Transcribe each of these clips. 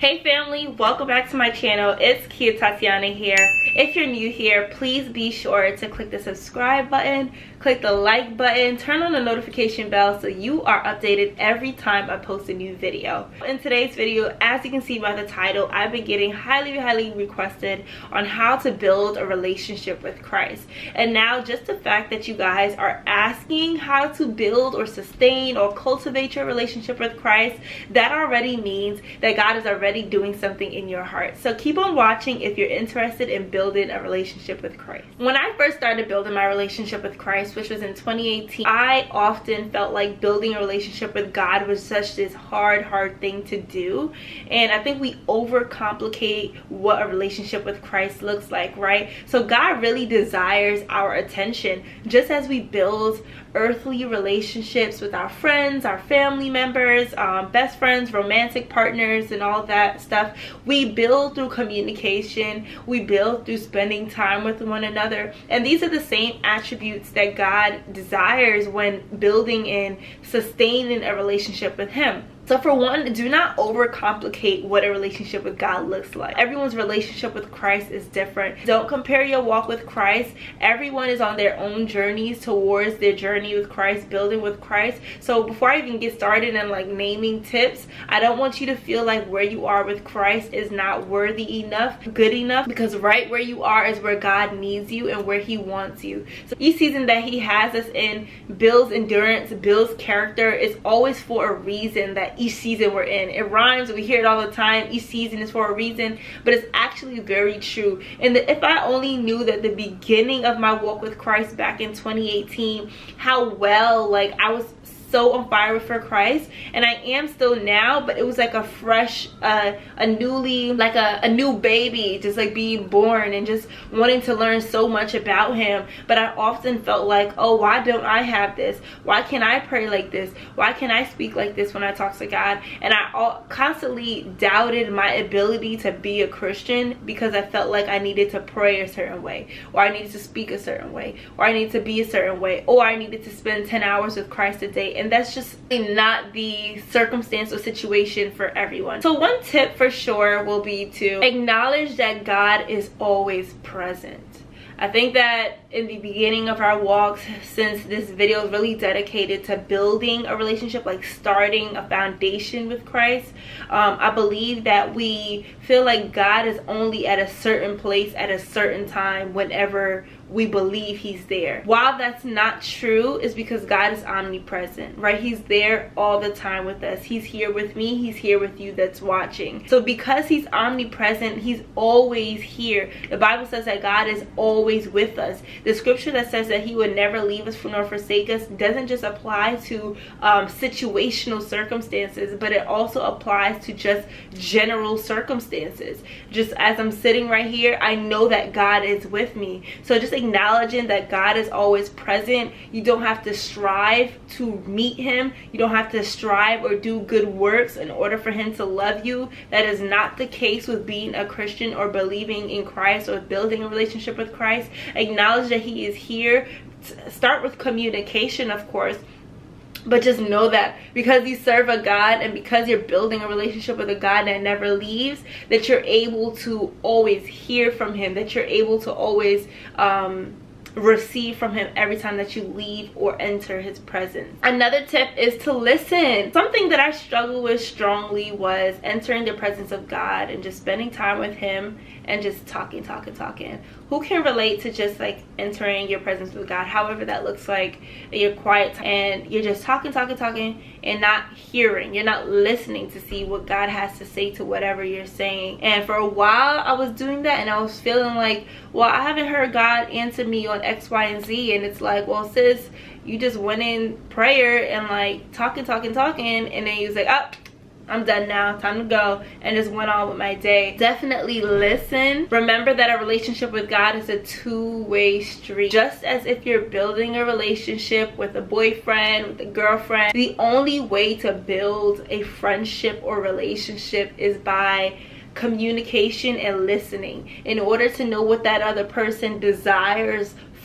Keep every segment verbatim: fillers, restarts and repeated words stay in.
Hey family, welcome back to my channel. It's Kia Tatiana here. If you're new here, please be sure to click the subscribe button, click the like button, turn on the notification bell so you are updated every time I post a new video. In today's video, as you can see by the title, I've been getting highly, highly requested on how to build a relationship with Christ. And now just the fact that you guys are asking how to build or sustain or cultivate your relationship with Christ, that already means that God is already doing something in your heart. So keep on watching if you're interested in building a relationship with Christ. When I first started building my relationship with Christ, which was in twenty eighteen, I often felt like building a relationship with God was such this hard, hard thing to do. And I think we overcomplicate what a relationship with Christ looks like, right? So God really desires our attention, just as we build earthly relationships with our friends, our family members, um, best friends, romantic partners, and all that stuff. We build through communication, we build through spending time with one another, and these are the same attributes that God desires when building and sustaining a relationship with Him. So for one, do not overcomplicate what a relationship with God looks like. Everyone's relationship with Christ is different. Don't compare your walk with Christ. Everyone is on their own journeys towards their journey with Christ, building with Christ. So before I even get started and like naming tips, I don't want you to feel like where you are with Christ is not worthy enough, good enough, because right where you are is where God needs you and where He wants you. So each season that He has us in builds endurance, builds character. It's always for a reason that each season we're in. It rhymes, we hear it all the time. Each season is for a reason, but it's actually very true. And if I only knew that the beginning of my walk with Christ back in twenty eighteen, how well like I was so on fire for Christ, and I am still now, but it was like a fresh uh a newly like a, a new baby, just like being born and just wanting to learn so much about Him. But I often felt like, oh, why don't I have this? Why can't I pray like this? Why can't I speak like this when I talk to God? And I all, constantly doubted my ability to be a Christian because I felt like I needed to pray a certain way, or I needed to speak a certain way, or I needed to be a certain way, or I needed to spend ten hours with Christ a day. And that's just not the circumstance or situation for everyone. So one tip for sure will be to acknowledge that God is always present. I think that in the beginning of our walks, since this video is really dedicated to building a relationship, like starting a foundation with Christ, um, I believe that we feel like God is only at a certain place at a certain time whenever we believe He's there. While that's not true, is because God is omnipresent, right? He's there all the time with us. He's here with me, He's here with you that's watching. So because He's omnipresent, He's always here. The Bible says that God is always with us. The scripture that says that He would never leave us nor forsake us doesn't just apply to um, situational circumstances, but it also applies to just general circumstances. Just as I'm sitting right here, I know that God is with me. So just acknowledging that God is always present. You don't have to strive to meet Him. You don't have to strive or do good works in order for Him to love you. That is not the case with being a Christian or believing in Christ or building a relationship with Christ. Acknowledge that He is here. Start with communication, of course, but just know that because you serve a God and because you're building a relationship with a God that never leaves, that you're able to always hear from Him, that you're able to always um, receive from Him every time that you leave or enter His presence. Another tip is to listen. Something that I struggled with strongly was entering the presence of God and just spending time with Him and just talking, talking, talking. Who can relate to just like entering your presence with God, however that looks like, you're quiet and you're just talking, talking, talking and not hearing. You're not listening to see what God has to say to whatever you're saying. And for a while I was doing that and I was feeling like, well, I haven't heard God answer me on X, Y, and Z. And it's like, well, sis, you just went in prayer and like talking, talking, talking, and then you was like, oh, I'm done now, time to go, and just went on with my day. Definitely listen. Remember that a relationship with God is a two-way street. Just as if you're building a relationship with a boyfriend, with a girlfriend, the only way to build a friendship or relationship is by communication and listening. In order to know what that other person desires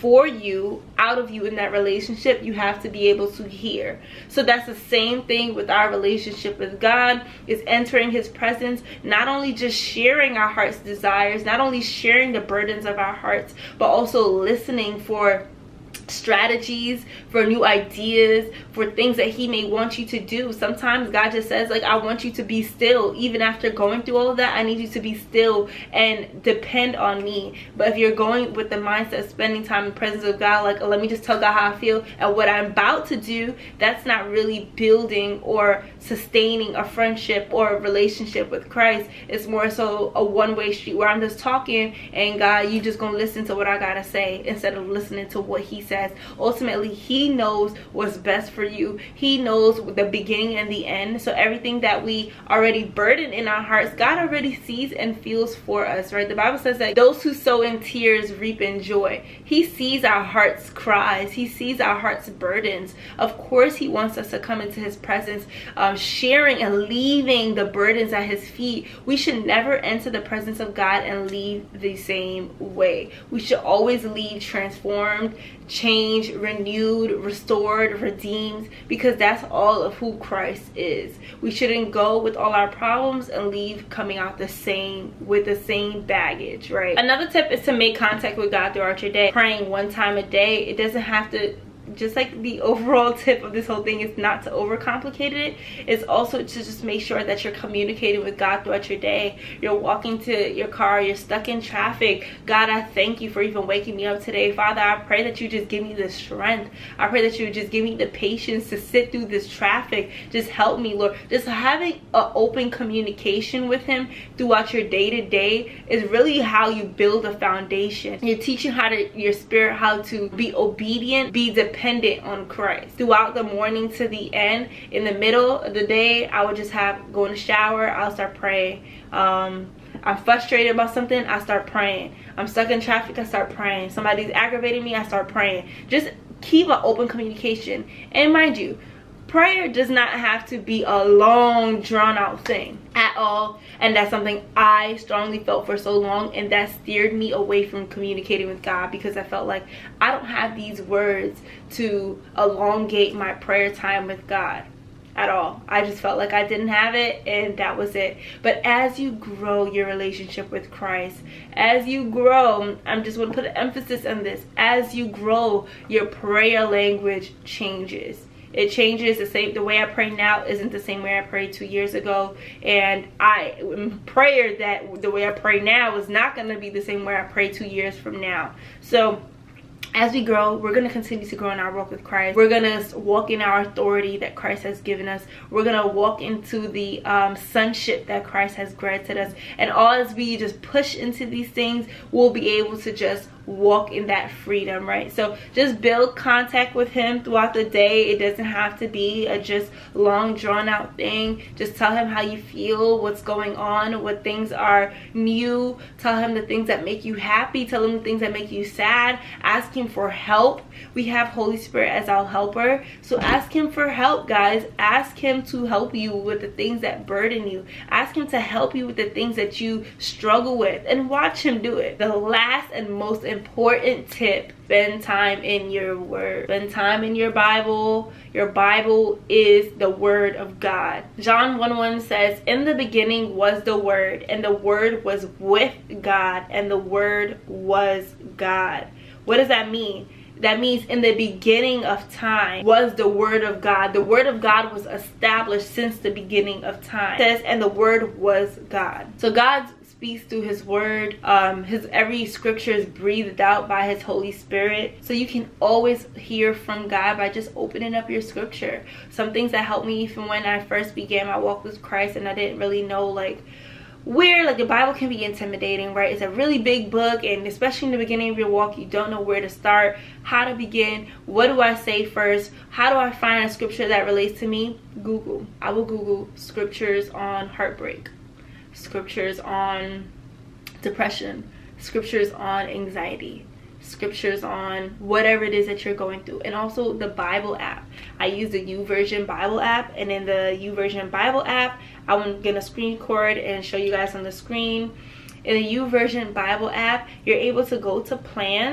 for you, out of you in that relationship, you have to be able to hear. So that's the same thing with our relationship with God, is entering his presence, not only just sharing our heart's desires, not only sharing the burdens of our hearts, but also listening for strategies, for new ideas, for things that he may want you to do. Sometimes God just says, like, I want you to be still. Even after going through all of that, I need you to be still and depend on me. But if you're going with the mindset of spending time in the presence of God, like, oh, let me just tell God how I feel and what I'm about to do, that's not really building or sustaining a friendship or a relationship with Christ. It's more so a one-way street where I'm just talking, and God, you just gonna listen to what I gotta say instead of listening to what he says. Ultimately, he knows what's best for you. He knows the beginning and the end. So everything that we already burden in our hearts, God already sees and feels for us, right? The Bible says that those who sow in tears reap in joy. He sees our hearts' cries. He sees our hearts' burdens. Of course, he wants us to come into his presence, um, sharing and leaving the burdens at his feet. We should never enter the presence of God and leave the same way. We should always leave transformed, changed, renewed, restored, redeemed, because that's all of who Christ is. We shouldn't go with all our problems and leave coming out the same with the same baggage, right? Another tip is to make contact with God throughout your day. Praying one time a day. It doesn't have to, just like the overall tip of this whole thing is not to overcomplicate it, it's also to just make sure that you're communicating with God throughout your day. You're walking to your car, you're stuck in traffic. God, I thank you for even waking me up today. Father, I pray that you just give me the strength. I pray that you would just give me the patience to sit through this traffic. Just help me, Lord. Just having an open communication with him throughout your day-to-day is really how you build a foundation. You're teaching how to your spirit how to be obedient, be dependent dependent on Christ throughout the morning to the end. In the middle of the day, I would just have go in the shower, I'll start praying. um I'm frustrated about something, I start praying. I'm stuck in traffic, I start praying. Somebody's aggravating me, I start praying. Just keep an open communication. And mind you, prayer does not have to be a long, drawn out thing at all. And that's something I strongly felt for so long, and that steered me away from communicating with God, because I felt like I don't have these words to elongate my prayer time with God at all. I just felt like I didn't have it, and that was it. But as you grow your relationship with Christ, as you grow, I'm just going to put an emphasis on this, as you grow, your prayer language changes. It changes. The same the way I pray now isn't the same way I prayed two years ago, and I prayer that the way I pray now is not going to be the same way I pray two years from now. So as we grow, we're going to continue to grow in our walk with Christ. We're going to walk in our authority that Christ has given us. We're going to walk into the um, sonship that Christ has granted us. And all as we just push into these things, we'll be able to just walk in that freedom, right? So just build contact with him throughout the day. It doesn't have to be a just long drawn out thing. Just tell him how you feel, what's going on, what things are new. Tell him the things that make you happy. Tell him the things that make you sad. Ask him for help. We have Holy Spirit as our helper, so ask him for help, guys. Ask him to help you with the things that burden you. Ask him to help you with the things that you struggle with, and watch him do it. The last and most important tip: spend time in your word. Spend time in your Bible. Your Bible is the word of God. John one one says, in the beginning was the word, and the word was with God, and the word was God. What does that mean? That means in the beginning of time was the word of God. The word of God was established since the beginning of time. It says, and the word was God. So God speaks through his word. Um, his every scripture is breathed out by his Holy Spirit. So you can always hear from God by just opening up your scripture. Some things that helped me even when I first began my walk with Christ, and I didn't really know like where, like the Bible can be intimidating, right? It's a really big book, and especially in the beginning of your walk, you don't know where to start, how to begin, what do I say first, how do I find a scripture that relates to me? Google. I will Google scriptures on heartbreak, scriptures on depression, scriptures on anxiety, scriptures on whatever it is that you're going through. And also the Bible app. I use the YouVersion Bible app, and in the YouVersion Bible app, I'm gonna screen record and show you guys on the screen. In the YouVersion Bible app, you're able to go to plans,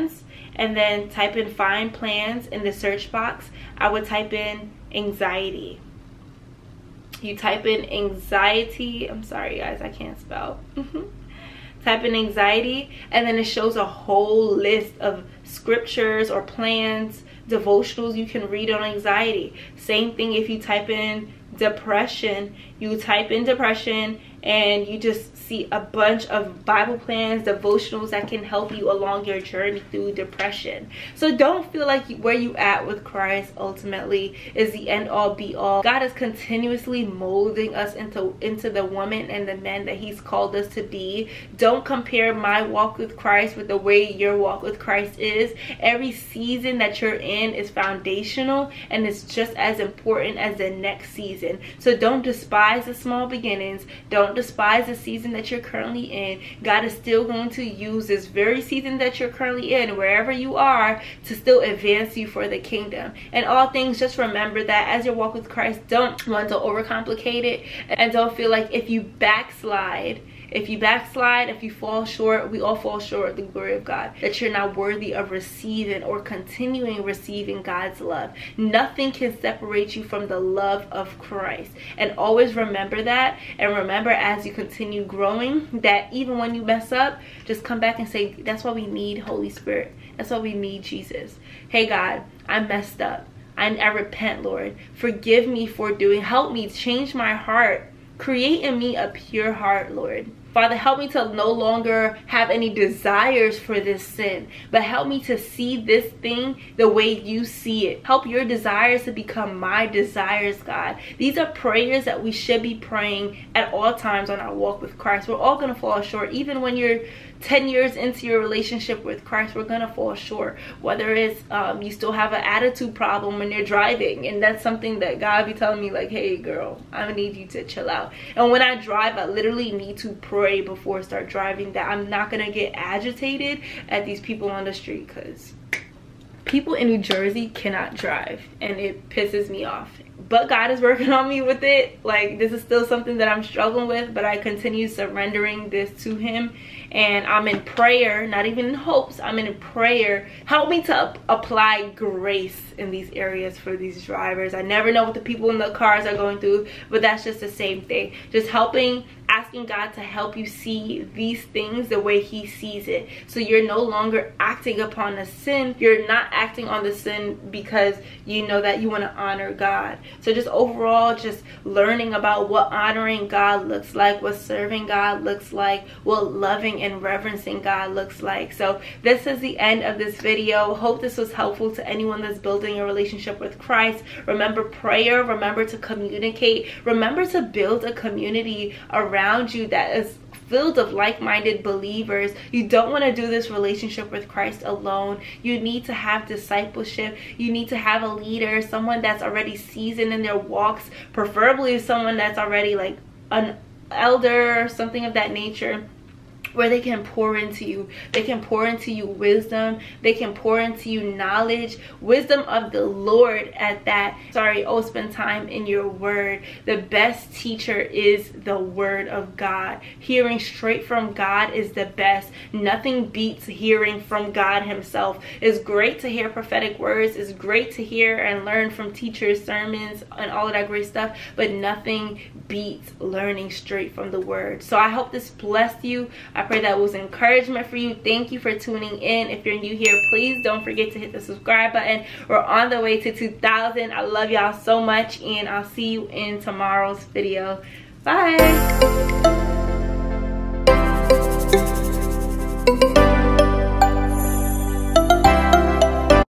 and then type in find plans in the search box, I would type in anxiety. You type in anxiety. I'm sorry guys, I can't spell. Type in anxiety, and then it shows a whole list of scriptures or plans, devotionals you can read on anxiety. Same thing if you type in depression. You type in depression and you just see a bunch of Bible plans, devotionals that can help you along your journey through depression. So don't feel like where you at with Christ ultimately is the end all be all. God is continuously molding us into into the woman and the men that he's called us to be. Don't compare my walk with Christ with the way your walk with Christ is. Every season that you're in is foundational, and it's just as important as the next season. So don't despise the small beginnings. Don't despise the season that you're currently in. God is still going to use this very season that you're currently in, wherever you are, to still advance you for the kingdom. And all things, just remember that as you walk with Christ, don't want to overcomplicate it, and don't feel like if you backslide, If you backslide, if you fall short, we all fall short of the glory of God, that you're not worthy of receiving or continuing receiving God's love. Nothing can separate you from the love of Christ. And always remember that. And remember as you continue growing that even when you mess up, just come back and say, that's why we need Holy Spirit. That's why we need Jesus. Hey God, I messed up. I, I repent, Lord. Forgive me for doing. Help me change my heart. Create in me a pure heart, Lord. Father, help me to no longer have any desires for this sin, but help me to see this thing the way you see it. Help your desires to become my desires, God. These are prayers that we should be praying at all times on our walk with Christ. We're all going to fall short. Even when you're ten years into your relationship with Christ, we're going to fall short. Whether it's um, you still have an attitude problem when you're driving, and that's something that God be telling me, like, hey girl, I'm going to need you to chill out. And when I drive, I literally need to pray before I start driving that I'm not going to get agitated at these people on the street, because people in New Jersey cannot drive, and it pisses me off. But God is working on me with it. Like, this is still something that I'm struggling with, but I continue surrendering this to him. And I'm in prayer, not even in hopes, I'm in prayer. Help me to apply grace in these areas for these drivers. I never know what the people in the cars are going through, but that's just the same thing. Just helping, asking God to help you see these things the way he sees it. So you're no longer acting upon the sin. You're not acting on the sin because you know that you want to honor God. So just overall, just learning about what honoring God looks like, what serving God looks like, what loving and reverencing God looks like. So this is the end of this video. Hope this was helpful to anyone that's building a relationship with Christ. Remember prayer. Remember to communicate. Remember to build a community around you that is filled of like-minded believers. You don't want to do this relationship with Christ alone. You need to have discipleship. You need to have a leader, someone that's already seasoned in their walks, preferably someone that's already like an elder or something of that nature, where they can pour into you. They can pour into you wisdom. They can pour into you knowledge, wisdom of the Lord at that. Sorry, oh, spend time in your word. The best teacher is the word of God. Hearing straight from God is the best. Nothing beats hearing from God himself. It's great to hear prophetic words. It's great to hear and learn from teachers, sermons, and all of that great stuff, but nothing beats learning straight from the word. So I hope this blessed you. I pray that was encouragement for you. Thank you for tuning in. If you're new here, please don't forget to hit the subscribe button. We're on the way to two thousand. I love y'all so much, and I'll see you in tomorrow's video. Bye.